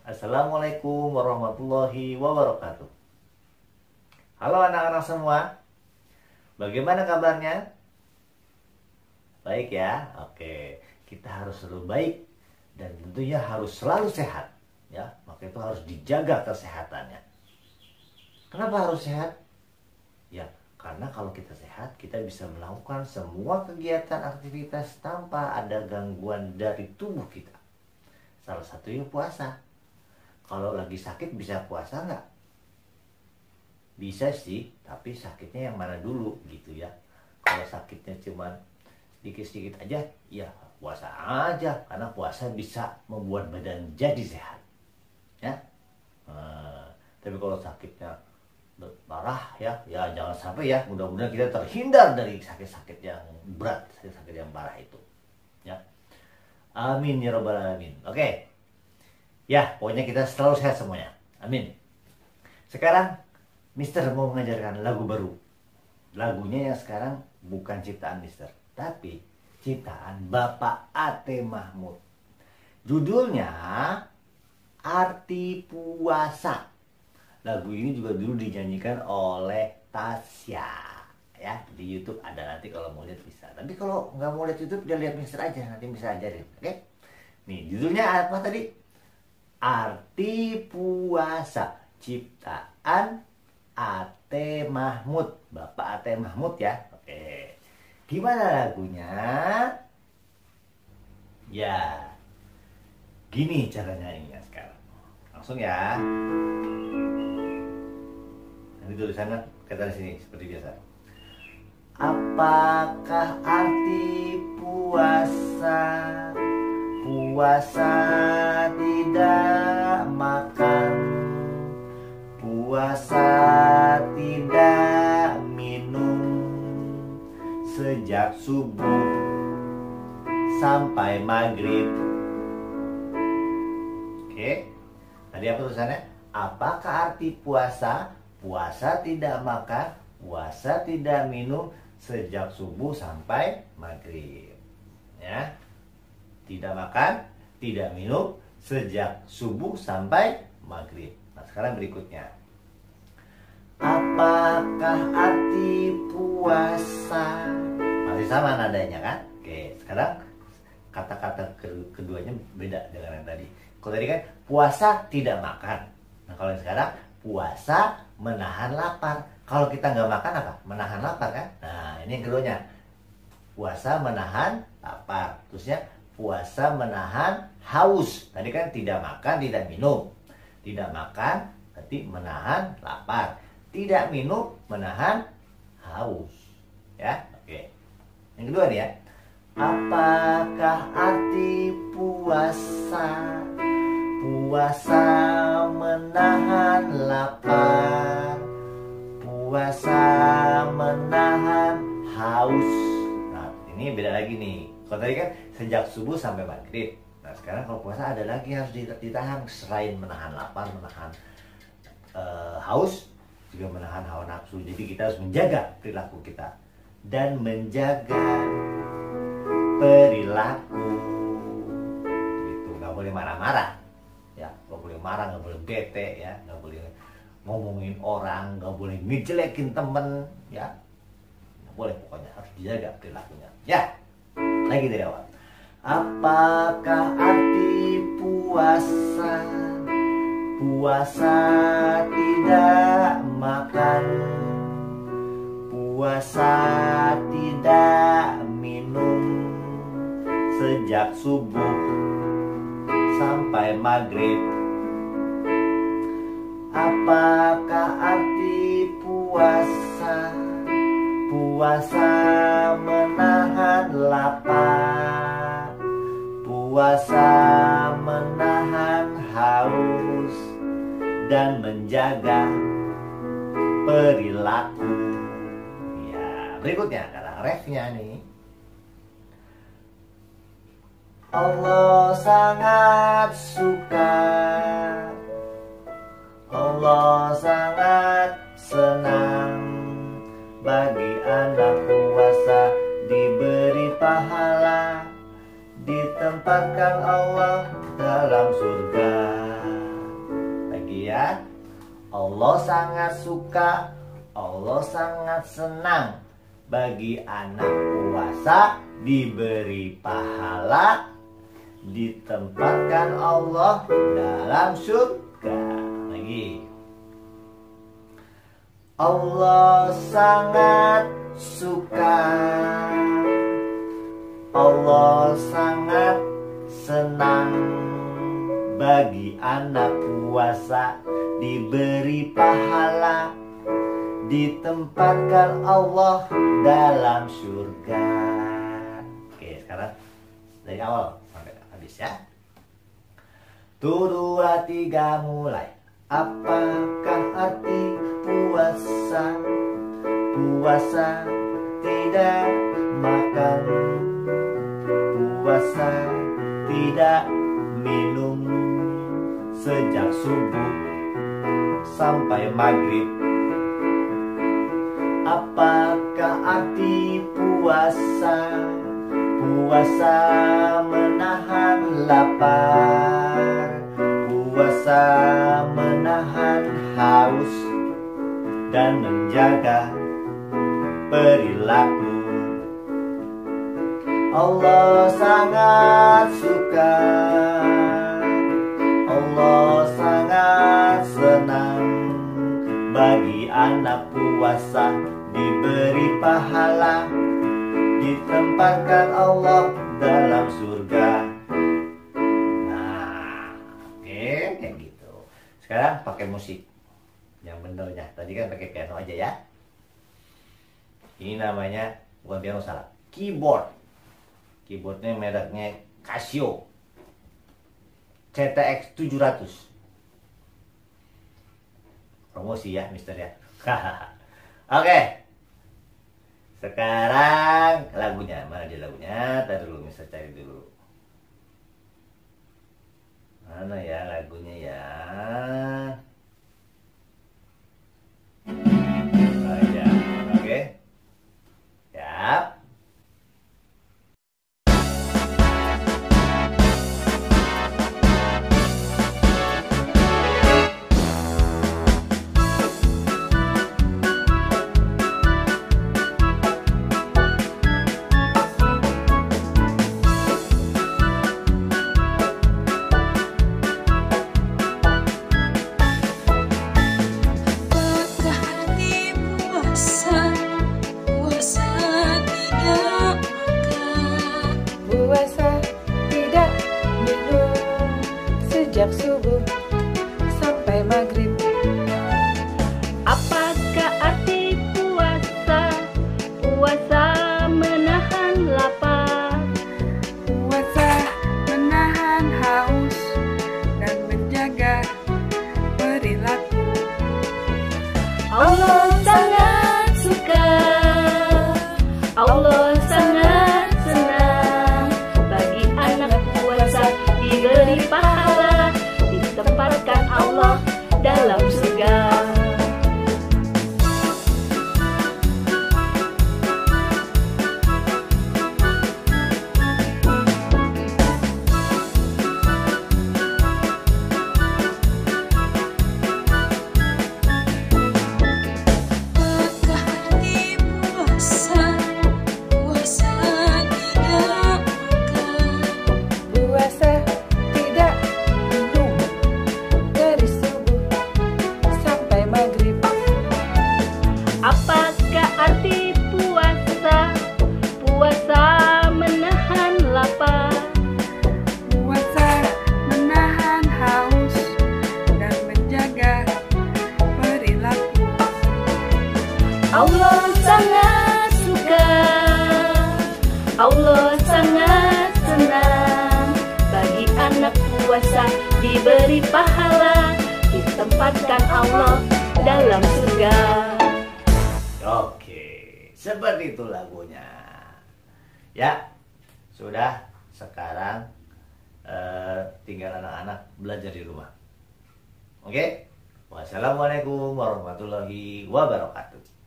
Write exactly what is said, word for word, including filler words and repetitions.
Assalamualaikum warahmatullahi wabarakatuh. Halo anak-anak semua, bagaimana kabarnya? Baik ya? Oke, kita harus selalu baik dan tentunya harus selalu sehat ya, maka itu harus dijaga kesehatannya. Kenapa harus sehat? Ya, karena kalau kita sehat, kita bisa melakukan semua kegiatan aktivitas tanpa ada gangguan dari tubuh kita. Salah satunya puasa. Kalau lagi sakit bisa puasa nggak? Bisa sih, tapi sakitnya yang mana dulu gitu ya. Kalau sakitnya cuma sedikit-sedikit aja, ya puasa aja. Karena puasa bisa membuat badan jadi sehat. Ya. Nah, tapi kalau sakitnya parah ya, ya jangan sampai ya. Mudah-mudahan kita terhindar dari sakit-sakit yang berat, sakit-sakit yang parah itu. Ya. Amin ya rabbal alamin. Oke. Ya, pokoknya kita selalu sehat semuanya. Amin. Sekarang, Mister mau mengajarkan lagu baru. Lagunya yang sekarang bukan ciptaan Mister, tapi ciptaan Bapak Ate Mahmud. Judulnya Arti Puasa. Lagu ini juga dulu dinyanyikan oleh Tasya. Ya, di YouTube ada, nanti kalau mau lihat bisa. Tapi kalau nggak mau lihat YouTube, dia lihat Mister aja, nanti bisa ajarin. Oke? Nih, judulnya apa tadi? Arti Puasa, ciptaan Ate Mahmud, Bapak Ate Mahmud ya. Oke, gimana lagunya? Ya, gini cara nyanyinya sekarang. Langsung ya. Nanti tulisannya kata di sini seperti biasa. Apakah arti puasa? Puasa tidak makan, puasa tidak minum sejak subuh sampai maghrib. Oke, tadi apa tulisannya? Apakah arti puasa? Puasa tidak makan, puasa tidak minum sejak subuh sampai maghrib. Ya. Tidak makan, tidak minum sejak subuh sampai maghrib. Nah, sekarang berikutnya. Apakah arti puasa? Masih sama nadanya kan? Oke, sekarang kata-kata keduanya beda dengan yang tadi. Kalau tadi kan puasa tidak makan. Nah, kalau yang sekarang puasa menahan lapar. Kalau kita nggak makan apa? Menahan lapar kan? Nah, ini yang keduanya. Puasa menahan lapar. Terusnya puasa menahan haus. Tadi kan tidak makan, tidak minum. Tidak makan, berarti menahan lapar. Tidak minum, menahan haus. Ya, oke. Yang kedua nih ya. Apakah arti puasa? Puasa menahan lapar. Puasa menahan haus. Nah, ini beda lagi nih. Kalau tadi kan sejak subuh sampai maghrib. Nah, sekarang kalau puasa ada lagi yang harus ditahan. Selain menahan lapar, menahan uh, haus, juga menahan hawa nafsu. Jadi kita harus menjaga perilaku kita dan menjaga perilaku. Gitu, nggak boleh marah-marah, ya, nggak boleh marah, nggak boleh bete, ya, nggak boleh ngomongin orang, nggak boleh ngejelekin temen, ya, nggak boleh. Pokoknya harus dijaga perilakunya. Ya. Lagi dari awal. Apakah arti puasa? Puasa tidak makan, puasa tidak minum sejak subuh sampai maghrib. Apakah arti puasa? Puasa menahan lapar, puasa menahan haus, dan menjaga perilaku. Ya, berikutnya kata refnya nih. Allah sangat suka, Allah sangat senang bagi anak puasa diberi pahala, ditempatkan Allah dalam surga. Allah sangat suka, Allah sangat senang bagi anak puasa diberi pahala, ditempatkan Allah dalam surga. Lagi. Allah sangat suka, Allah sangat senang bagi anak puasa diberi pahala, ditempatkan Allah dalam surga. Oke, sekarang dari awal sampai habis ya. Tuh, dua, tiga, mulai. Apakah arti puasa? Puasa tidak makan, puasa tidak minum sejak subuh sampai maghrib. Apakah arti puasa? Puasa menahan lapar, puasa menahan haus dan menjaga perilaku. Allah sangat suka, Allah sangat senang bagi anak puasa diberi pahala, ditempatkan Allah dalam surga. Nah, oke, kayak gitu. Sekarang pakai musik yang benernya. Tadi kan pakai piano aja ya. Ini namanya bukan piano, salah, keyboard. Keyboardnya mereknya Casio C T X tujuh ratus. Promosi ya, mister ya. Oke. Sekarang lagunya, mana dia lagunya? Tadi dulu, mister cari dulu. Mana ya lagunya ya? Oh ya, oke. Siap. Sejak subuh sampai maghrib. Apakah arti puasa? Puasa menahan lapar, Puasa menahan haus dan menjaga perilaku. Allah sangat suka, Allah sangat senang bagi anak puasa diberi pahala, ditempatkan Allah dalam surga. Apakah arti puasa? Puasa menahan lapar, Puasa menahan haus dan menjaga perilaku. Allah sangat suka, Allah sangat senang bagi anak puasa diberi pahala, ditempatkan Allah dalam surga. Oke, seperti itu lagunya. Ya, sudah. Sekarang eh, tinggal anak-anak belajar di rumah. Oke? Wassalamualaikum warahmatullahi wabarakatuh.